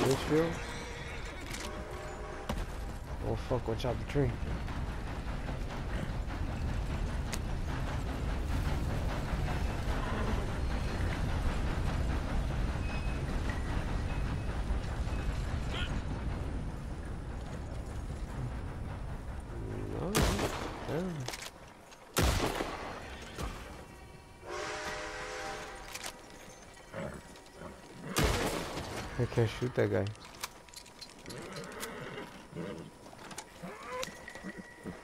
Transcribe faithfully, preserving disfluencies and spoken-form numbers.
this field? Oh fuck, watch out the tree. No, damn. I can't shoot that guy.